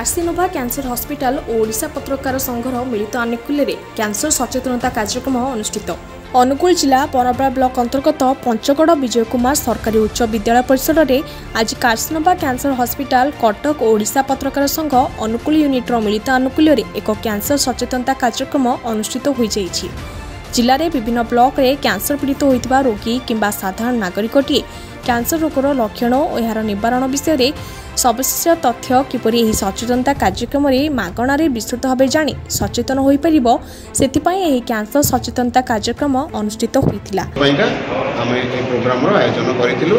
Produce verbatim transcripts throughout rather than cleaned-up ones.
कार्सिनोभा cancer hospital और ओडिशा पत्रकार संघर मिलित आनुकूल्य कैंसर सचेतनता कार्यक्रम अनुष्ठित। अनुगुल जिला पराब्रा ब्लॉक अंतर्गत पंचगड़ विजय कुमार सरकारी उच्च विद्यालय परिसर में आज कार्सिनोभा कैंसर हॉस्पिटल कटक और ओडिशा पत्रकार संघ अनुकूल यूनिट्र मिलित आनुकूल्य एक कैंसर सचेतनता कार्यक्रम अनुष्ठित हो जाइछि। जिले में विभिन्न ब्लॉक रे कैंसर पीड़ित होइतिबा रोगी किंबा साधारण नागरिकटिए कैंसर रोगर लक्षण और यार निवारण विषय में सविशेष तथ्य किपरि एही सचेतनता कार्यक्रम रे मागणार विस्तृत भाव जाणी सचेतन हो पारिबो सेथिपई एही कैंसर सचेतनता कार्यक्रम अनुष्ठित होइतिला। आमे ए प्रोग्राम रो आयोजन करितिलु।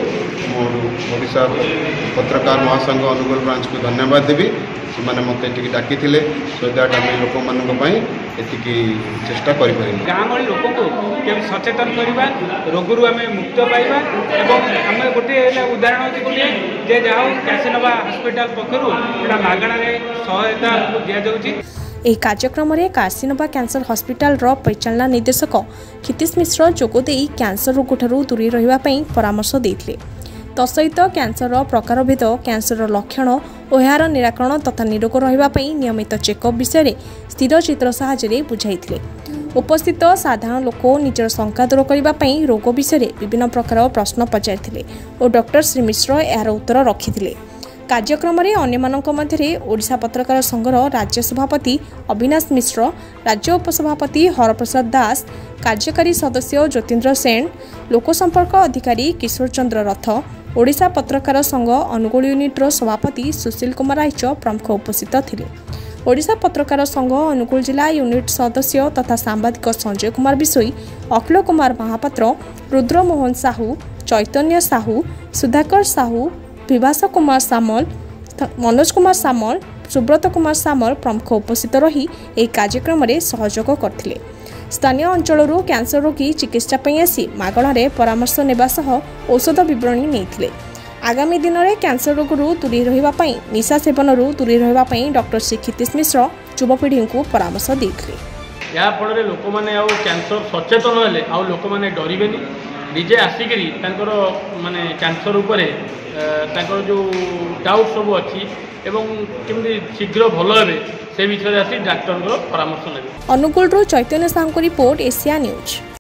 ओडिशा पत्रकार महासंघ अनुगुल ब्रांच को धन्यवाद देबी। से मत ये डाकी सो दैट आम लोक मानी चेष्टा कर गाँ गहली लोक को सचेतन करवा रोगरू आम मुक्त पाइबा आम गोटे उदाहरण अच्छे गोटे जे जहाँ कार्सिनोभा हॉस्पिटल पक्षर मागणार सहायता दि जाऊँगी। ଏହି କାର୍ଯ୍ୟକ୍ରମରେ कार्सिनोभा कैंसर हॉस्पिटल रो परिचालना निर्देशक क्षितिश मिश्र जोगदे कैंसर रोगठू दूरी रहिबा पई परामर्श देथिले। तसहित कैंसर प्रकारभेद कैंसर लक्षण और यार निराकरण तथा निरोग रहिबा पई नियमित चेकअप विषय स्थिर चित्र साहाय्य बुझाइथिले। उपस्थित साधारण लोक निजर शंका दूर करने रोग विषय विभिन्न प्रकार प्रश्न पचारिथिले और डॉक्टर श्री मिश्र यार उत्तर रखिथिले। कार्यक्रम में अन्यमानक मध्य ओडिशा पत्रकार संघर राज्य सभापति अविनाश मिश्र, राज्य उपसभापति हरप्रसाद दास, कार्यकारी सदस्य ज्योतिन्द्र सेन, लोकसंपर्क अधिकारी किशोर चंद्र रथ, ओडिशा पत्रकार संघ अनुगुल यूनिट्र सभापति सुशील कुमार आइच प्रमुख उपस्थित थिले। ओडिशा पत्रकार संघ अनुगुल जिला यूनिट सदस्य तथा सांबादिक संजय कुमार बिशोई, अखिल कुमार महापात्र, रुद्रमोहन साहू, चैतन्य साहू, सुधाकर साहू, विभास कुमार सामल, मनोज कुमार सामल, सुब्रत कुमार सामल प्रमुख उपस्थित रही एक कार्यक्रम में सहयोग करथिले। स्थानीय अंचलरू कैंसर रोगी चिकित्सा पई आसी मागणारे परामर्श नेबा सह औषध विवरणी नेइथिले। आगामी दिन में कैंसर रोगरू दूरी रहिबा पई निशा सेवनरू दूरी रहिबा पई डॉक्टर श्री क्षितिश मिश्र युवपीढ़ी को परामर्श देथिले। या फल लोक मैंने कैंसर सचेतन हेले आ लोक मैंने डरबेनी निजे आसिक माने कैंसर उपरे तांकर जो डाउट सब अच्छी एवं केमती शीघ्र भल हे से विषय आसी डाक्टर परामर्श ने। Angul Chaitanya Sahu report Asia news.